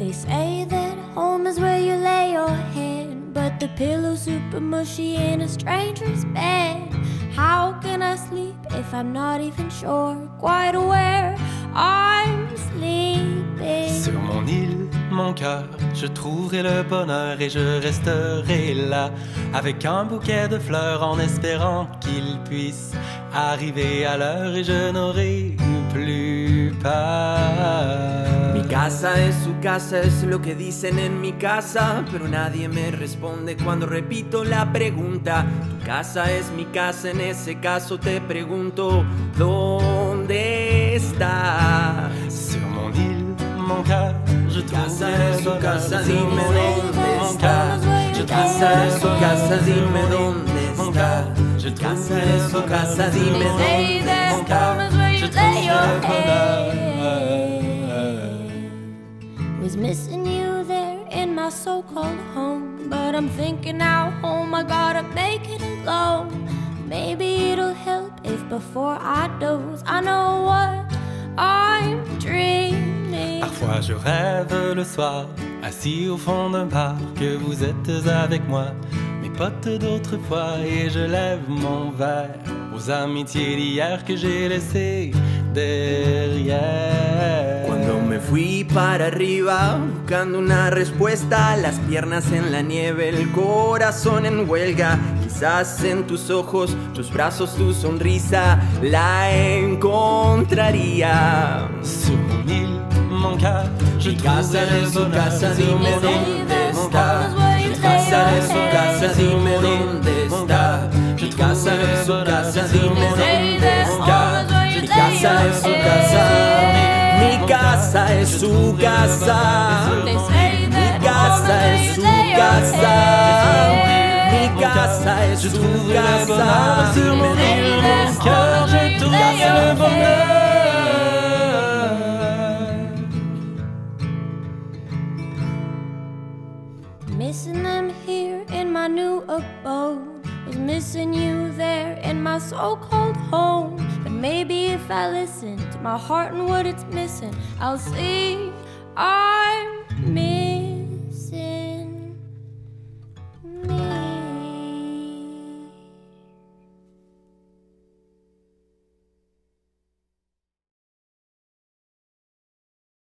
They say that home is where you lay your head, but the pillow's super mushy in a stranger's bed. How can I sleep if I'm not even sure, quite aware I'm sleeping? Sur mon île, mon cœur, je trouverai le bonheur et je resterai là, avec un bouquet de fleurs en espérant qu'il puisse arriver à l'heure et je n'aurai plus peur. Mi casa es su casa, es lo que dicen en mi casa, pero nadie me responde cuando repito la pregunta. Tu casa es mi casa, en ese caso te pregunto, ¿dónde estás? Sur mon île, mon cœur, je Casa trouverai es le su bonheur. casa, Sur dime mon dónde île, mon cœur, estás. je Tu casa es su casa, dime dónde mon cœur, estás. je Tu casa trouverai es le su bonheur. casa, Sur dime mon Say île, that mon cœur, home is where je you lay your trouverai le bonheur. Was missing you there in my so-called home, but I'm thinking now home I gotta make it alone. Maybe it'll help if before I doze I know what I'm dreaming. Parfois je rêve le soir, assis au fond d'un bar, que vous êtes avec moi, mes potes d'autrefois, et je lève mon verre aux amitiés d'hier que j'ai laissées derrière. Cuando me fui para arriba buscando una respuesta, las piernas en la nieve, el corazón en huelga. Quizás en tus ojos, tus brazos, tu sonrisa la encontraría. Sur mon île, mon cœur, je Mi casa trouverai le es su bonheur. casa, Sur dime mon dónde île, mon está. cœur, Mi casa es su casa, dime dónde está. Mi casa es su casa, dime dónde está. Mi casa es su casa. Mi casa es su casa. Mi casa es su casa. Mi casa es su casa. sur mon île, mon cœur, je trouverai le bonheur. Missing them here in my new abode, was missing you there in my so-called home. But maybe if I listen to my heart and what it's missing, I'll see I